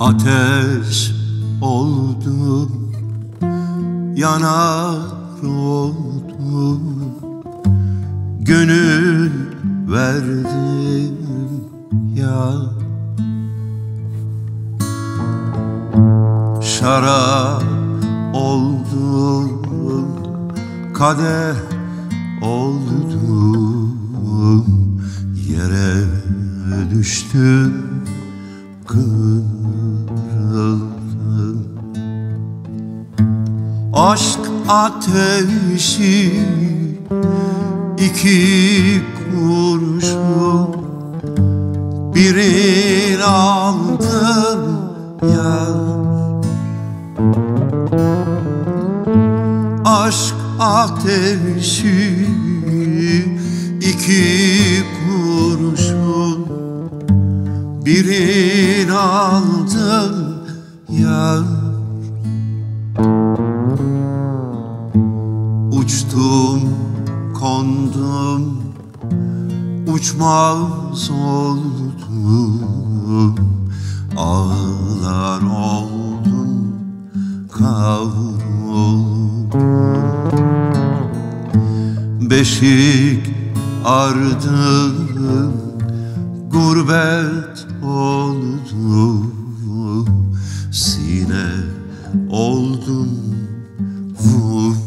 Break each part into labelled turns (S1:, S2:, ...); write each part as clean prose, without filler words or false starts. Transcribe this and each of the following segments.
S1: Ateş oldum, yanar oldum, gönül verdim ya. Şarap oldum, kadeh oldum, yere düştüm, kırıldım. Aşk ateşi iki kurşun, birini aldım ya. Aşk ateşi iki kurşun, birini aldım ya. Uçtum, kondum, uçmaz oldum, ağlar oldum, kavruldum. Beşik ardım, gurbet oldum, sine oldum, vuruldum.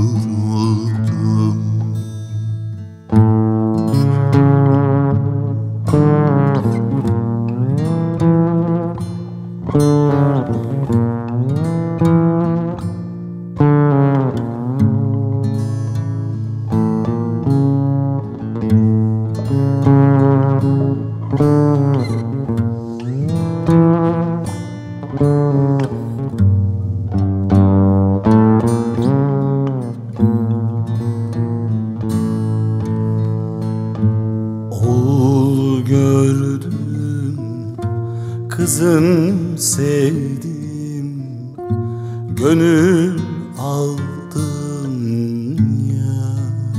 S2: Oğul gördüm, kızım sevdim, gönül aldım ya.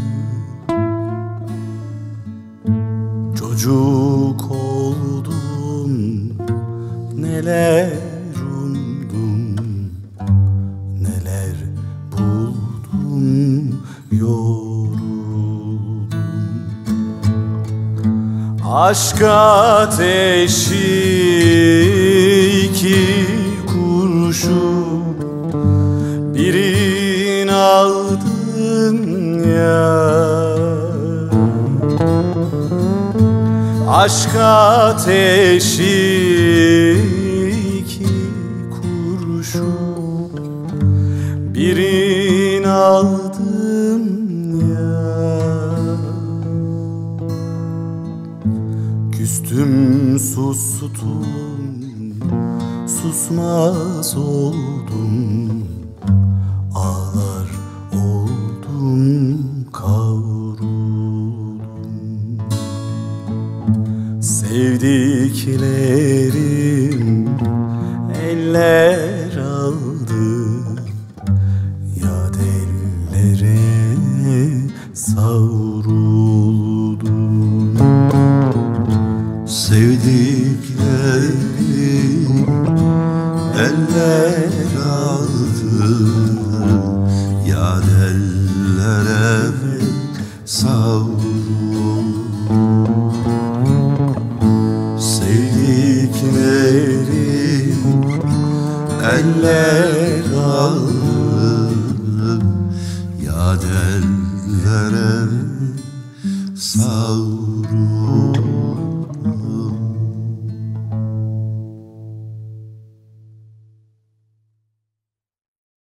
S2: Çocuk oldum, neler umdum, neler buldum, yoruldum. Aşk ateşi iki kurşun, birini aldım ya. Aşk ateşi iki kurşun, birini aldım ya. Küstüm, sustum, susmaz oldum, ağlar oldum, kavruldum. Sevdiklerim eller aldı, yad ellere savruldum.
S1: Sevdiklerim eller aldı, yad ellere savruldum. Sevdiklerim eller aldı, yad ellere savruldum.